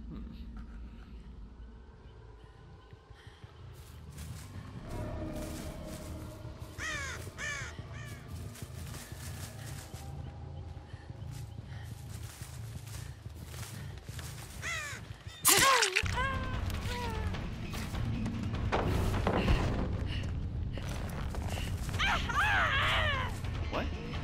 What?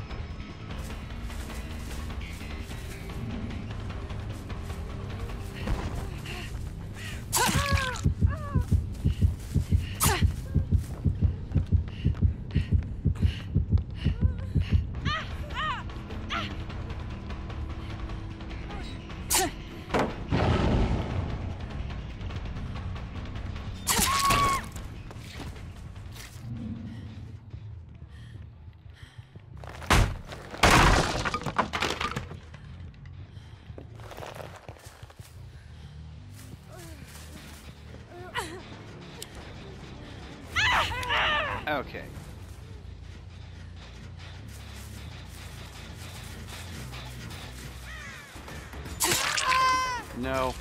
Okay. No.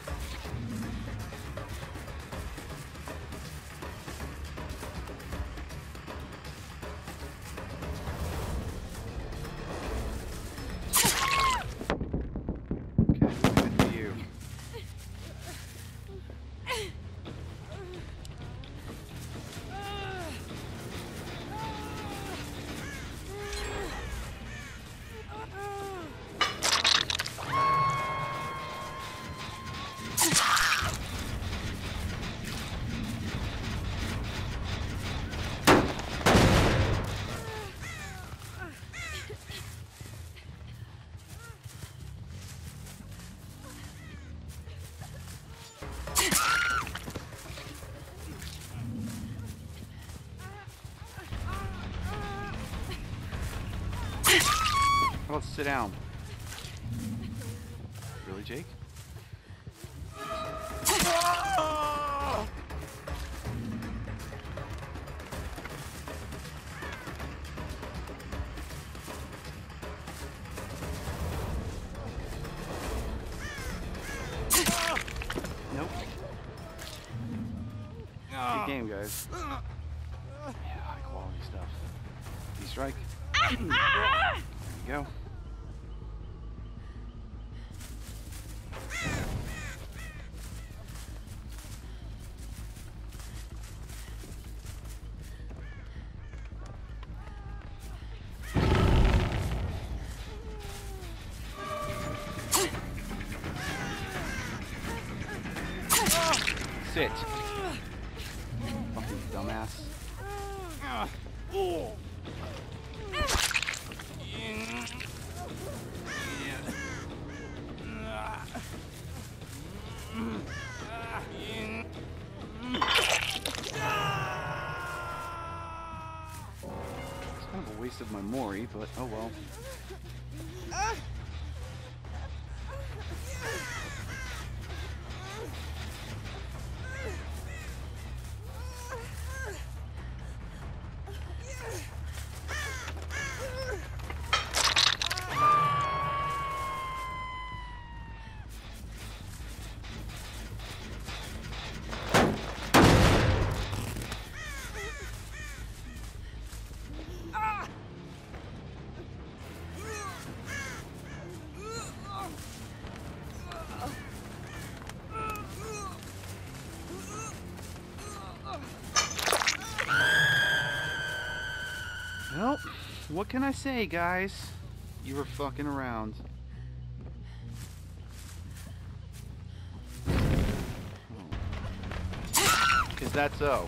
Okay, good for you. How about sit down? Really, Jake? Nope. Good game, guys. Yeah, high quality stuff. D-strike. There you go. Sit. Fucking dumbass. It's kind of a waste of my Mori, but oh well. Well, what can I say, guys? You were fucking around. Because that's so.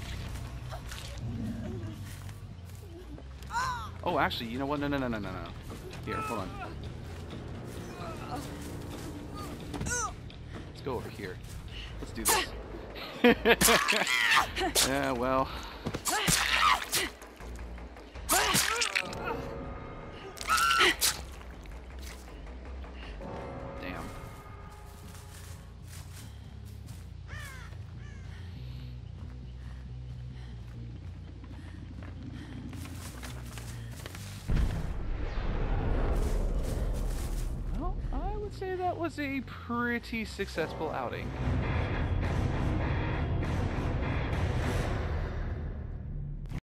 Oh, actually, you know what? No. Here, hold on. Let's go over here. Let's do this. Yeah, well. Damn. Well, I would say that was a pretty successful outing.